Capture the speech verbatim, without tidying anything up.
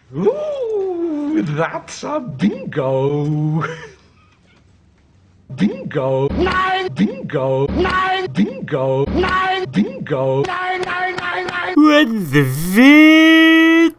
Ooh, that's a bingo. Bingo. Nine. Bingo. Nine. Bingo. Nine. Bingo. Nine, nine, nine, nine. What the fuck?